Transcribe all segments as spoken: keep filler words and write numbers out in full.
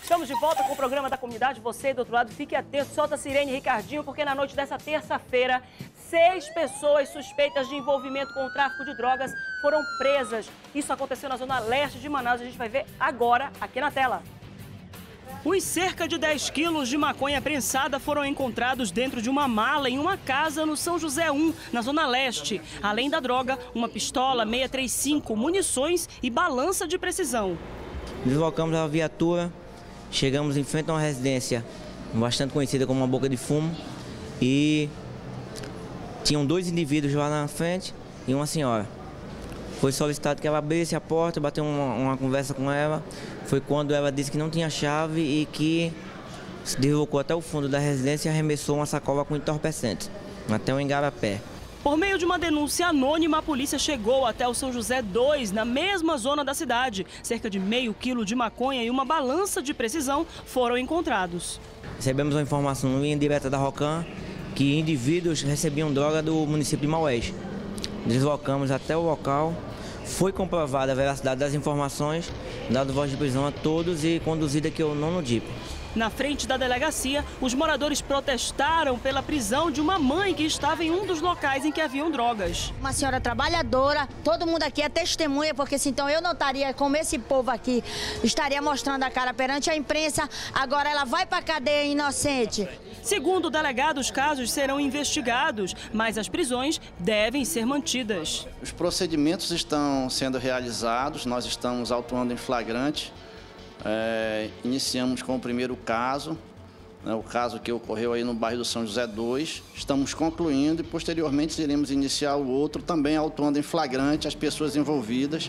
Estamos de volta com o programa da comunidade. Você do outro lado, fique atento, solta a sirene, Ricardinho, porque na noite dessa terça-feira, seis pessoas suspeitas de envolvimento com o tráfico de drogas foram presas. Isso aconteceu na zona leste de Manaus, a gente vai ver agora aqui na tela. Os cerca de dez quilos de maconha prensada foram encontrados dentro de uma mala em uma casa no São José um, na zona leste. Além da droga, uma pistola seiscentos e trinta e cinco, munições e balança de precisão. Deslocamos a viatura, chegamos em frente a uma residência bastante conhecida como uma boca de fumo e tinham dois indivíduos lá na frente e uma senhora. Foi solicitado que ela abrisse a porta, bateu uma, uma conversa com ela. Foi quando ela disse que não tinha chave e que se deslocou até o fundo da residência e arremessou uma sacola com entorpecentes, até o Igarapé. Por meio de uma denúncia anônima, a polícia chegou até o São José dois, na mesma zona da cidade. Cerca de meio quilo de maconha e uma balança de precisão foram encontrados. Recebemos uma informação no linha direta da Rocan que indivíduos recebiam droga do município de Maués. Deslocamos até o local, foi comprovada a veracidade das informações, dado voz de prisão a todos e conduzida aqui ao nono D I P. Na frente da delegacia, os moradores protestaram pela prisão de uma mãe que estava em um dos locais em que haviam drogas. Uma senhora trabalhadora, todo mundo aqui é testemunha, porque se então eu não estaria, como esse povo aqui, estaria mostrando a cara perante a imprensa, agora ela vai para a cadeia inocente. Segundo o delegado, os casos serão investigados, mas as prisões devem ser mantidas. Os procedimentos estão sendo realizados, nós estamos autuando em flagrante. É, iniciamos com o primeiro caso, né, o caso que ocorreu aí no bairro do São José dois. Estamos concluindo e posteriormente iremos iniciar o outro, também autuando em flagrante as pessoas envolvidas.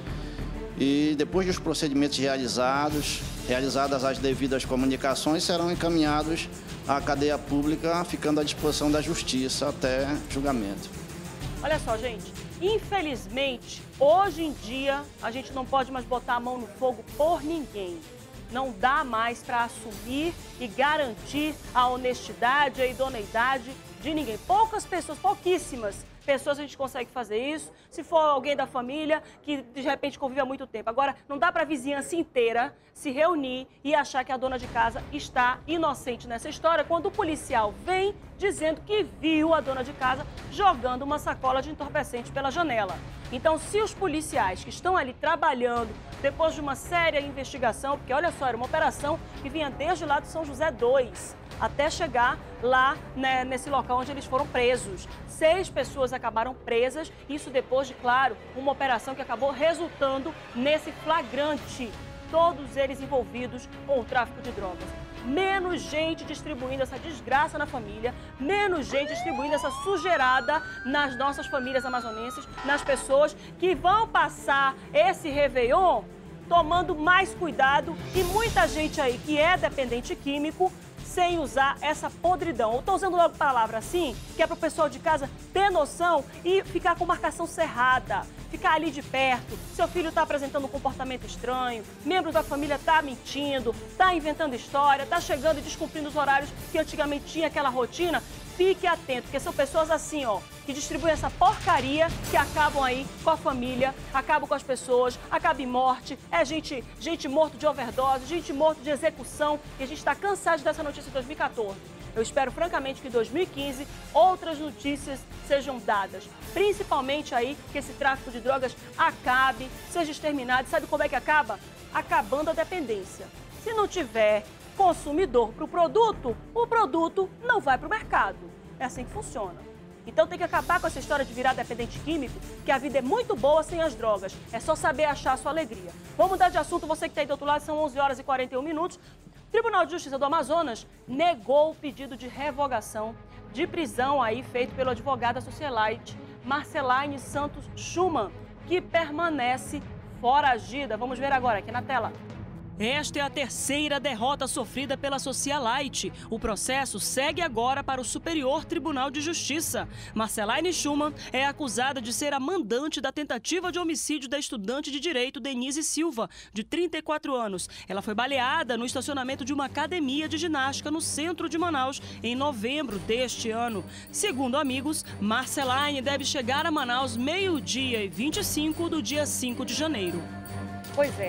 E depois dos procedimentos realizados, realizadas as devidas comunicações, serão encaminhados à cadeia pública, ficando à disposição da justiça até julgamento. Olha só, gente, infelizmente, hoje em dia, a gente não pode mais botar a mão no fogo por ninguém. Não dá mais para assumir e garantir a honestidade, a idoneidade de ninguém. Poucas pessoas, pouquíssimas pessoas a gente consegue fazer isso, se for alguém da família que de repente convive há muito tempo. Agora, não dá para a vizinhança inteira se reunir e achar que a dona de casa está inocente nessa história, quando o policial vem dizendo que viu a dona de casa jogando uma sacola de entorpecente pela janela. Então, se os policiais que estão ali trabalhando, depois de uma séria investigação, porque olha só, era uma operação que vinha desde lá do São José dois, até chegar lá, né, nesse local onde eles foram presos. Seis pessoas acabaram presas, isso depois de, claro, uma operação que acabou resultando nesse flagrante. Todos eles envolvidos com o tráfico de drogas. Menos gente distribuindo essa desgraça na família, menos gente distribuindo essa sujeirada nas nossas famílias amazonenses, nas pessoas que vão passar esse Réveillon tomando mais cuidado, e muita gente aí que é dependente químico sem usar essa podridão. Eu estou usando logo a palavra assim, que é para o pessoal de casa ter noção e ficar com marcação cerrada, ficar ali de perto. Seu filho está apresentando um comportamento estranho, membro da família está mentindo, está inventando história, está chegando e descumprindo os horários que antigamente tinha aquela rotina. Fique atento, porque são pessoas assim, ó, que distribuem essa porcaria, que acabam aí com a família, acabam com as pessoas, acabam em morte. É gente, gente morto de overdose, gente morto de execução, e a gente está cansado dessa notícia de dois mil e quatorze. Eu espero, francamente, que em dois mil e quinze outras notícias sejam dadas. Principalmente aí que esse tráfico de drogas acabe, seja exterminado. Sabe como é que acaba? Acabando a dependência. Se não tiver consumidor para o produto, o produto não vai para o mercado. É assim que funciona. Então tem que acabar com essa história de virar dependente químico, que a vida é muito boa sem as drogas. É só saber achar a sua alegria. Vamos mudar de assunto, você que está aí do outro lado, são onze horas e quarenta e um minutos. O Tribunal de Justiça do Amazonas negou o pedido de revogação de prisão aí feito pelo advogado da socialite Marcelaine Santos Schumann, que permanece foragida. Vamos ver agora aqui na tela. Esta é a terceira derrota sofrida pela socialite. O processo segue agora para o Superior Tribunal de Justiça. Marcelaine Schumann é acusada de ser a mandante da tentativa de homicídio da estudante de Direito Denise Silva, de trinta e quatro anos. Ela foi baleada no estacionamento de uma academia de ginástica no centro de Manaus em novembro deste ano. Segundo amigos, Marcelaine deve chegar a Manaus meio-dia e vinte e cinco do dia cinco de janeiro. Pois é.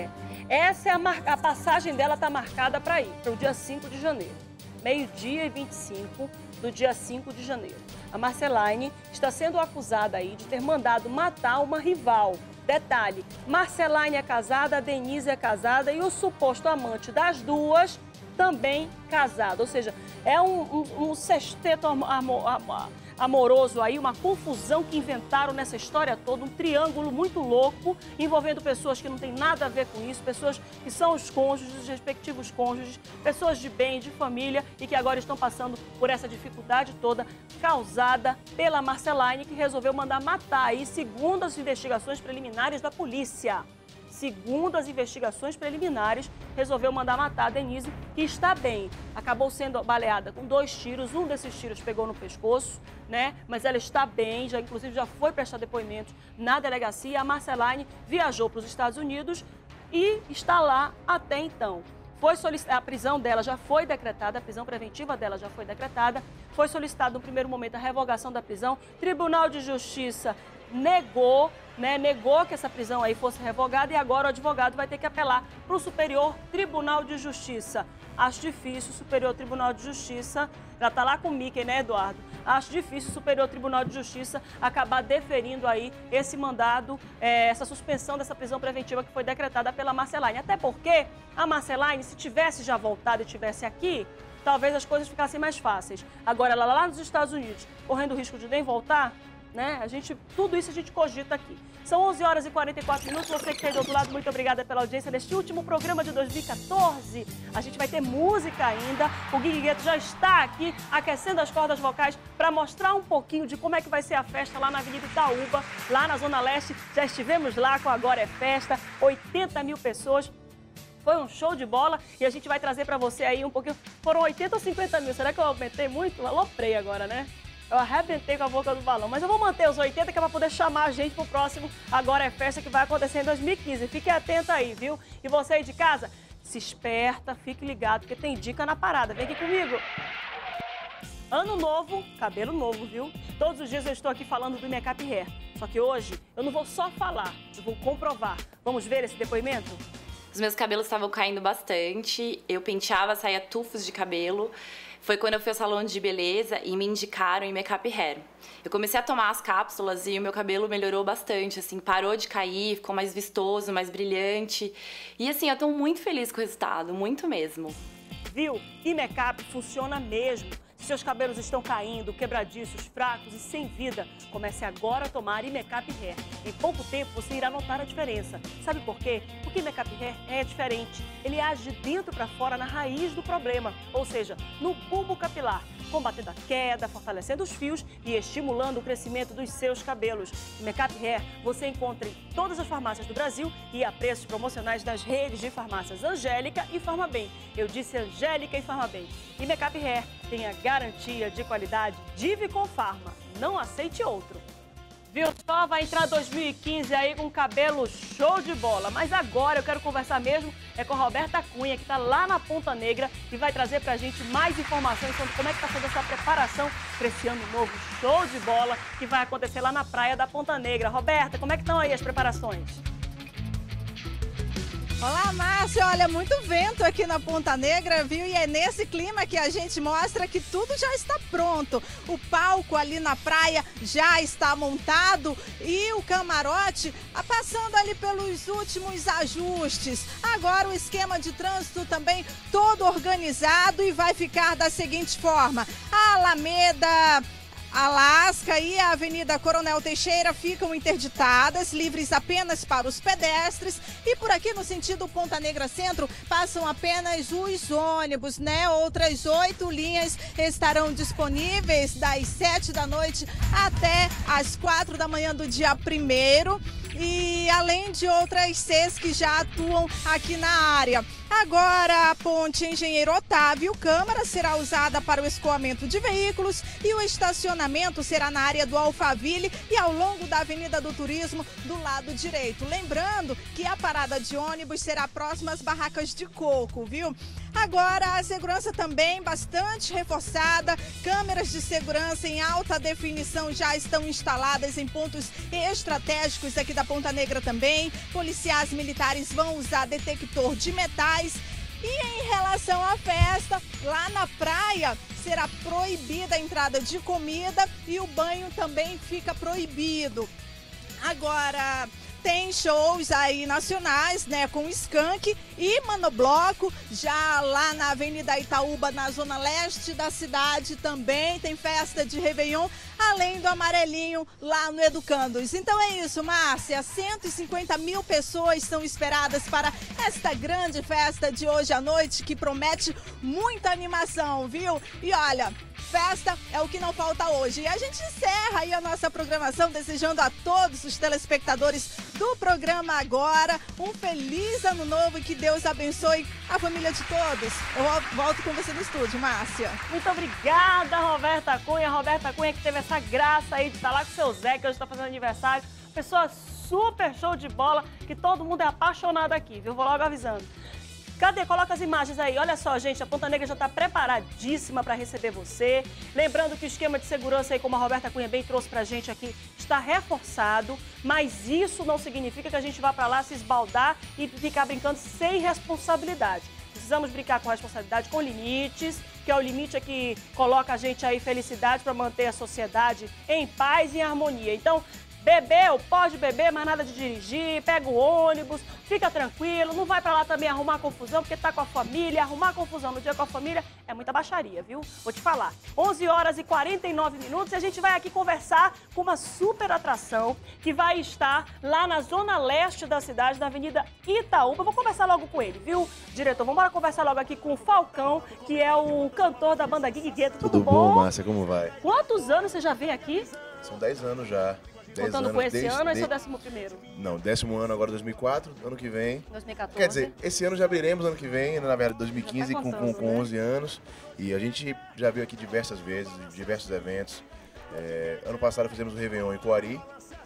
Essa é a, mar... a passagem dela está marcada para ir, para o dia cinco de janeiro. Meio-dia e vinte e cinco do dia cinco de janeiro. A Marceline está sendo acusada aí de ter mandado matar uma rival. Detalhe, Marceline é casada, a Denise é casada e o suposto amante das duas também casado. Ou seja, é um, um, um sexteto amor, amor, amoroso aí, uma confusão que inventaram nessa história toda, um triângulo muito louco, envolvendo pessoas que não têm nada a ver com isso, pessoas que são os cônjuges, os respectivos cônjuges, pessoas de bem, de família e que agora estão passando por essa dificuldade toda causada pela Marceline, que resolveu mandar matar aí, segundo as investigações preliminares da polícia. Segundo as investigações preliminares, resolveu mandar matar a Denise, que está bem. Acabou sendo baleada com dois tiros, um desses tiros pegou no pescoço, né? Mas ela está bem, já inclusive já foi prestar depoimento na delegacia. A Marceline viajou para os Estados Unidos e está lá até então. Foi solicitada, a prisão dela já foi decretada, a prisão preventiva dela já foi decretada. Foi solicitada no primeiro momento a revogação da prisão. Tribunal de Justiça negou, né, negou que essa prisão aí fosse revogada e agora o advogado vai ter que apelar para o Superior Tribunal de Justiça. Acho difícil o Superior Tribunal de Justiça, já está lá com o Mickey, né, Eduardo? Acho difícil o Superior Tribunal de Justiça acabar deferindo aí esse mandado, é, essa suspensão dessa prisão preventiva que foi decretada pela Marceline. Até porque a Marceline, se tivesse já voltado e estivesse aqui, talvez as coisas ficassem mais fáceis. Agora, ela lá nos Estados Unidos, correndo o risco de nem voltar, né? A gente, tudo isso a gente cogita aqui. São onze horas e quarenta e quatro minutos. Você que está aí do outro lado, muito obrigada pela audiência neste último programa de dois mil e quatorze. A gente vai ter música ainda. O Gui Gueto já está aqui aquecendo as cordas vocais para mostrar um pouquinho de como é que vai ser a festa lá na Avenida Itaúba, lá na Zona Leste. Já estivemos lá com Agora é Festa, oitenta mil pessoas. Foi um show de bola e a gente vai trazer para você aí um pouquinho. Foram oitenta ou cinquenta mil? Será que eu aumentei muito? Aloprei agora, né? Eu arrebentei com a boca do balão, mas eu vou manter os oitenta que é para poder chamar a gente pro próximo Agora é Festa, que vai acontecer em dois mil e quinze. Fique atento aí, viu? E você aí de casa, se esperta, fique ligado, porque tem dica na parada. Vem aqui comigo. Ano novo, cabelo novo, viu? Todos os dias eu estou aqui falando do Make-up Hair. Só que hoje eu não vou só falar, eu vou comprovar. Vamos ver esse depoimento? Os meus cabelos estavam caindo bastante, eu penteava, saía tufos de cabelo. Foi quando eu fui ao salão de beleza e me indicaram em Make-up Hair. Eu comecei a tomar as cápsulas e o meu cabelo melhorou bastante, assim, parou de cair, ficou mais vistoso, mais brilhante. E assim, eu tô muito feliz com o resultado, muito mesmo. Viu? E make-up funciona mesmo. Se seus cabelos estão caindo, quebradiços, fracos e sem vida, comece agora a tomar Make-up Hair. Em pouco tempo você irá notar a diferença. Sabe por quê? Porque Make-up Hair é diferente. Ele age de dentro para fora na raiz do problema, ou seja, no bulbo capilar, combatendo a queda, fortalecendo os fios e estimulando o crescimento dos seus cabelos. Make-up Hair você encontra em todas as farmácias do Brasil e a preços promocionais das redes de farmácias Angélica e Farmabem. Eu disse Angélica e Farmabem. E Make-up Hair tem a garantia de qualidade Dive com Farma. Não aceite outro. Viu só? Vai entrar dois mil e quinze aí com cabelo show de bola. Mas agora eu quero conversar mesmo é com a Roberta Cunha, que está lá na Ponta Negra e vai trazer pra gente mais informações sobre como é que está sendo essa preparação para esse ano novo show de bola que vai acontecer lá na praia da Ponta Negra. Roberta, como é que estão aí as preparações? Olá, Márcia. Olha, muito vento aqui na Ponta Negra, viu? E é nesse clima que a gente mostra que tudo já está pronto. O palco ali na praia já está montado e o camarote passando ali pelos últimos ajustes. Agora o esquema de trânsito também todo organizado e vai ficar da seguinte forma. A Alameda Alasca e a Avenida Coronel Teixeira ficam interditadas, livres apenas para os pedestres. E por aqui no sentido Ponta Negra Centro passam apenas os ônibus, né? Outras oito linhas estarão disponíveis das sete da noite até as quatro da manhã do dia primeiro. E além de outras seis que já atuam aqui na área. Agora a ponte Engenheiro Otávio Câmara será usada para o escoamento de veículos e o estacionamento será na área do Alphaville e ao longo da Avenida do Turismo do lado direito. Lembrando que a parada de ônibus será próxima às barracas de coco, viu? Agora a segurança também bastante reforçada, câmeras de segurança em alta definição já estão instaladas em pontos estratégicos aqui da Ponta Negra também. Policiais militares vão usar detector de metais. E em relação à festa, lá na praia será proibida a entrada de comida e o banho também fica proibido. Agora, tem shows aí nacionais, né, com Skank e Manobloco, já lá na Avenida Itaúba, na zona leste da cidade também tem festa de Réveillon, além do Amarelinho lá no Educandos. Então é isso, Márcia, cento e cinquenta mil pessoas são esperadas para esta grande festa de hoje à noite, que promete muita animação, viu? E olha, festa é o que não falta hoje. E a gente encerra aí a nossa programação desejando a todos os telespectadores do programa agora um feliz ano novo e que Deus abençoe a família de todos. Eu volto com você no estúdio, Márcia. Muito obrigada, Roberta Cunha. Roberta Cunha que teve essa graça aí de estar lá com o seu Zé, que hoje está fazendo aniversário. Pessoa super show de bola, que todo mundo é apaixonado aqui, viu? Vou logo avisando. Cadê? Coloca as imagens aí. Olha só, gente, a Ponta Negra já está preparadíssima para receber você. Lembrando que o esquema de segurança aí, como a Roberta Cunha bem trouxe pra gente aqui, está reforçado. Mas isso não significa que a gente vá para lá se esbaldar e ficar brincando sem responsabilidade. Precisamos brincar com responsabilidade, com limites, que é o limite é que coloca a gente aí felicidade para manter a sociedade em paz e em harmonia. Então, bebeu, pode beber, mas nada de dirigir, pega o ônibus, fica tranquilo, não vai pra lá também arrumar confusão, porque tá com a família, arrumar confusão no dia com a família é muita baixaria, viu? Vou te falar. onze horas e quarenta e nove minutos e a gente vai aqui conversar com uma super atração que vai estar lá na zona leste da cidade, na Avenida Itaúba. Vou conversar logo com ele, viu, diretor? Vamos embora conversar logo aqui com o Falcão, que é o cantor da banda Gig Gueto. Tudo, Tudo bom, Márcia? Como vai? Quantos anos você já vem aqui? São dez anos já. Contando com esse desde, ano, esse é o décimo primeiro? Não, décimo ano agora, dois mil e quatro, ano que vem. dois mil e quatorze. Quer dizer, esse ano já abriremos, ano que vem, na verdade, dois mil e quinze, tá com, com, com onze anos. E a gente já veio aqui diversas vezes, diversos eventos. É, ano passado fizemos o Réveillon em Coari,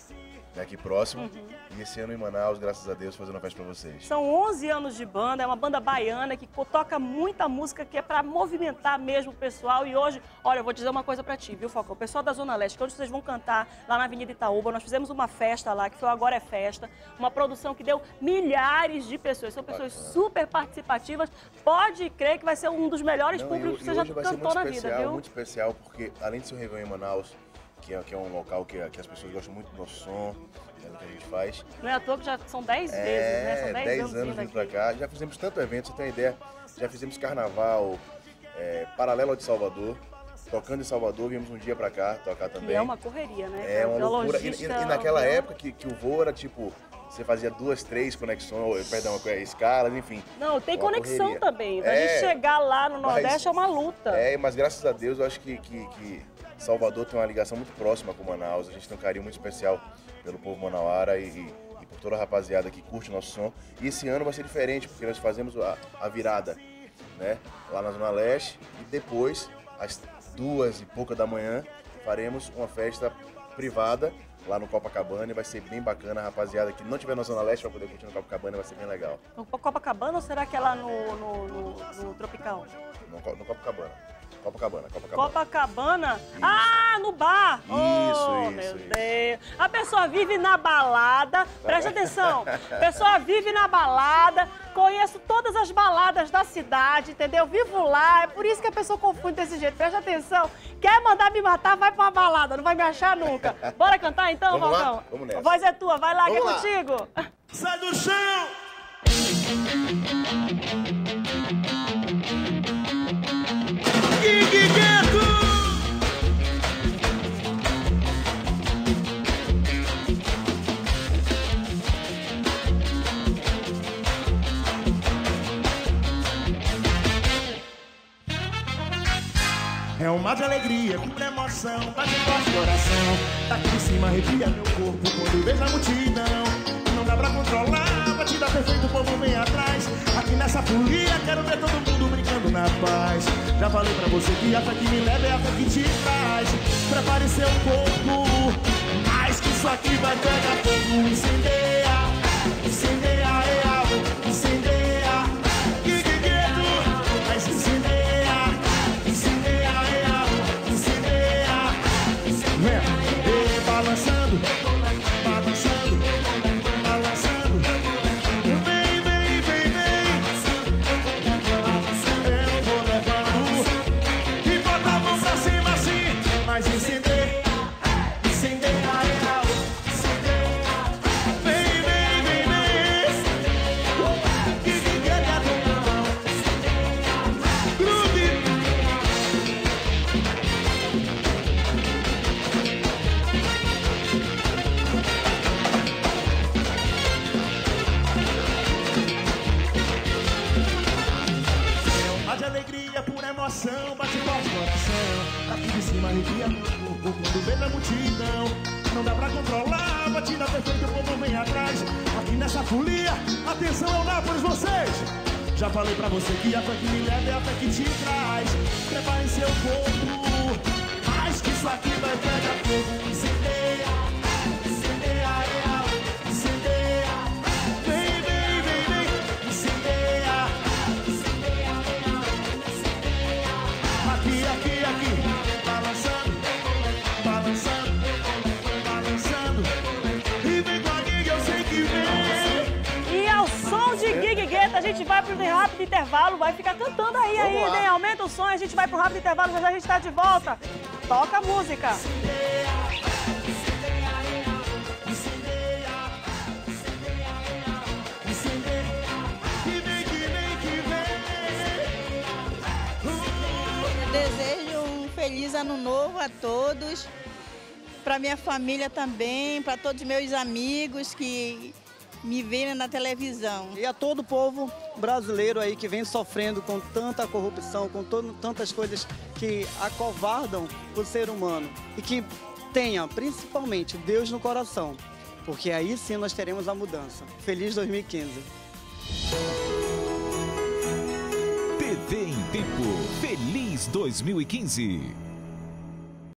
aqui próximo. Uhum. E esse ano em Manaus, graças a Deus, fazendo uma festa pra vocês. São onze anos de banda, é uma banda baiana que toca muita música que é pra movimentar mesmo o pessoal. E hoje, olha, eu vou dizer uma coisa pra ti, viu, Falcão? O pessoal da Zona Leste, que hoje vocês vão cantar lá na Avenida Itaúba, nós fizemos uma festa lá, que foi o Agora é Festa, uma produção que deu milhares de pessoas, são pessoas Bacana. super participativas. Pode crer que vai ser um dos melhores Não, públicos e, que você e já hoje vai cantou ser muito na especial, vida, viu? Muito especial, porque além de ser o Réveillon em Manaus, que é, que é um local que, que as pessoas gostam muito do nosso som, é, do que a gente faz. Não é à toa que já são dez é, vezes, né? São dez anos anos vindo pra cá. Já fizemos tanto evento, você tem uma ideia. Já fizemos carnaval, é, paralelo ao de Salvador. Tocando em Salvador, viemos um dia pra cá tocar também. E é uma correria, né? É uma loucura. E, e, e naquela né? época que, que o voo era tipo... Você fazia duas, três conexões, perdão, escalas, enfim. Não, tem conexão correria. também. Pra é, gente chegar lá no Nordeste mas, é uma luta. É, mas graças a Deus eu acho que, que, que Salvador tem uma ligação muito próxima com Manaus. A gente tem um carinho muito especial pelo povo manauara e, e, e por toda a rapaziada que curte o nosso som. E esse ano vai ser diferente, porque nós fazemos a, a virada, né? Lá na Zona Leste e depois, às duas e pouca da manhã, faremos uma festa privada lá no Copacabana e vai ser bem bacana. A rapaziada que não tiver na Zona Leste vai poder curtir no Copacabana, vai ser bem legal. No Copacabana ou será que é lá no, no, no, no Tropical? No, no Copacabana. Copacabana, Copacabana. Copacabana? Isso. Ah, no bar! Isso, oh, isso, meu isso. Deus! A pessoa vive na balada, presta atenção, a pessoa vive na balada, conheço todas as baladas da cidade, entendeu? Vivo lá, é por isso que a pessoa confunde desse jeito, presta atenção. Quer mandar me matar, vai pra uma balada, não vai me achar nunca. Bora cantar então, Vamos Falcão? lá? Vamos nessa. A voz é tua, vai lá, Vamos que é lá. contigo. Sai do chão! Gig Gueto! É um mar de alegria, pura emoção, bate forte coração. Daqui de cima arrepia meu corpo quando vejo a multidão. Não dá pra controlar, batida perfeita, o povo vem atrás. Aqui nessa folia, quero ver todo mundo brincando na paz. Já falei pra você que a fé que me leva é a fé que te traz. Prepare seu corpo, mais que isso aqui vai pegar fogo. Incendeia, incendeia, real, incendeia. Gig Gueto, mas incendeia, incendeia, real, incendeia. Vem, balançando, balançando. coração, bate forte coração. Aqui de cima arrepia meu corpo quando vejo a multidão. Não dá pra controlar, batida perfeita, o povo vem atrás. Aqui nessa folia, atenção é o Nápoles, vocês. Já falei pra você que a fé que me leva é a fé que te traz. Prepare seu corpo, mais que isso aqui vai pegar fogo. Incendeia, incendeia, incendeia. Vem, vem, vem, vem, incendeia, incendeia, incendeia. Aqui, aqui, aqui, balançando, balançando, balançando. E vem com a Gig, eu sei que vem. E ao som de Gig Guetta, a gente vai pro rápido intervalo, vai ficar cantando aí, aí, né? Aumenta o som, a gente vai pro rápido intervalo, já já a gente tá de volta. Toca a música. Eu desejo um feliz ano novo a todos, para minha família também, para todos os meus amigos que me veem na televisão. E a todo o povo brasileiro aí que vem sofrendo com tanta corrupção, com todo, tantas coisas que acovardam o ser humano. E que tenha, principalmente, Deus no coração. Porque aí sim nós teremos a mudança. Feliz dois mil e quinze. T V em Tempo. Feliz dois mil e quinze.